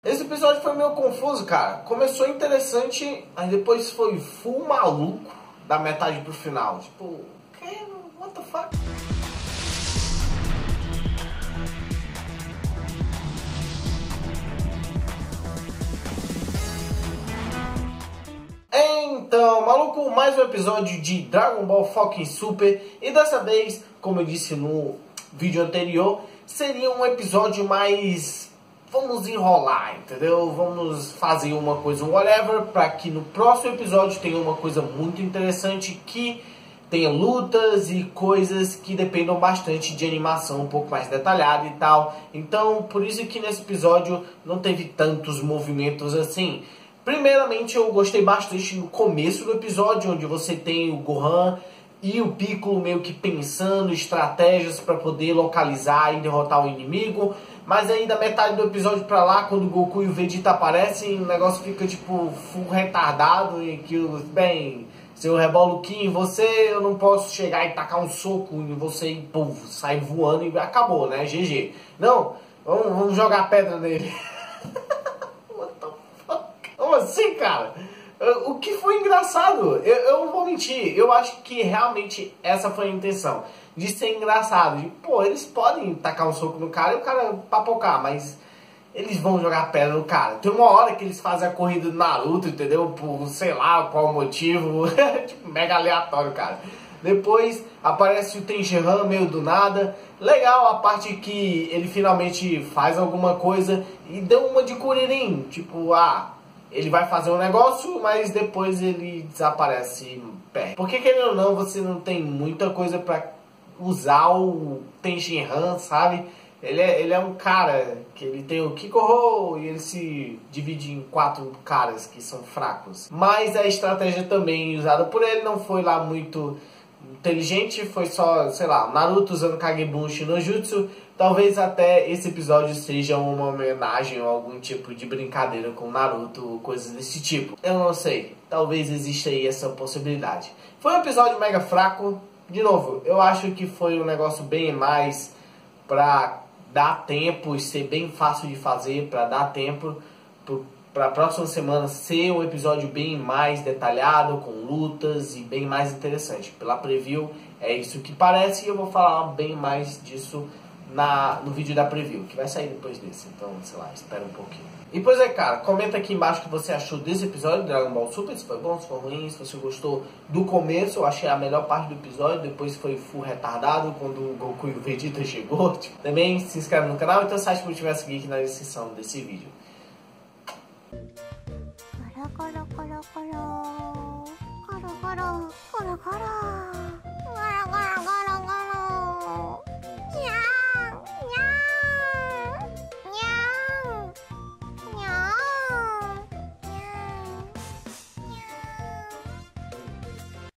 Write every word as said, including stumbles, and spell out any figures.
Esse episódio foi meio confuso, cara. Começou interessante, aí depois foi full maluco da metade pro final. Tipo, que? What the fuck? Então, maluco, mais um episódio de Dragon Ball Fucking Super. E dessa vez, como eu disse no vídeo anterior, seria um episódio mais... vamos enrolar, entendeu? Vamos fazer uma coisa, whatever, para que no próximo episódio tenha uma coisa muito interessante, que tenha lutas e coisas que dependam bastante de animação um pouco mais detalhada e tal. Então, por isso que nesse episódio não teve tantos movimentos assim. Primeiramente, eu gostei bastante no começo do episódio, onde você tem o Gohan e o Piccolo meio que pensando estratégias para poder localizar e derrotar o inimigo. Mas aí da metade do episódio pra lá, quando o Goku e o Vegeta aparecem, o negócio fica tipo full retardado e aquilo, bem, seu Reboluquinho, você, eu não posso chegar e tacar um soco em você e pum, sai voando e acabou, né? G G. Não, vamos, vamos jogar pedra nele. What the fuck? Como assim, cara? O que foi engraçado, eu, eu não vou mentir, eu acho que realmente essa foi a intenção, de ser engraçado. De, pô, eles podem tacar um soco no cara e o cara papocar, mas eles vão jogar pedra no cara. Tem uma hora que eles fazem a corrida do Naruto, entendeu? Por sei lá qual motivo, tipo, mega aleatório, cara. Depois aparece o Tenshinhan meio do nada. Legal a parte que ele finalmente faz alguma coisa e deu uma de Kuririn, tipo, ah... ele vai fazer um negócio, mas depois ele desaparece e perde. Porque, querendo ou não, você não tem muita coisa pra usar o Tenshinhan, sabe? Ele é, ele é um cara que ele tem o Kikoho e ele se divide em quatro caras que são fracos. Mas a estratégia também usada por ele não foi lá muito inteligente, foi só, sei lá, Naruto usando Kagebunshin no Jutsu. Talvez até esse episódio seja uma homenagem ou algum tipo de brincadeira com Naruto, coisas desse tipo. Eu não sei, talvez exista aí essa possibilidade. Foi um episódio mega fraco. De novo, eu acho que foi um negócio bem mais pra dar tempo e ser bem fácil de fazer, pra dar tempo para a próxima semana ser um episódio bem mais detalhado, com lutas e bem mais interessante. Pela preview é isso que parece, e eu vou falar bem mais disso na, no vídeo da preview, que vai sair depois desse, então, sei lá, espera um pouquinho. E pois é, cara, comenta aqui embaixo o que você achou desse episódio de Dragon Ball Super, se foi bom, se foi ruim, se você gostou do começo. Eu achei a melhor parte do episódio, depois foi full retardado, quando o Goku e o Vegeta chegou. Tipo. Também se inscreve no canal e tem o site Multiverso Geek na descrição desse vídeo. コロコロコロコロコロコロコロコロ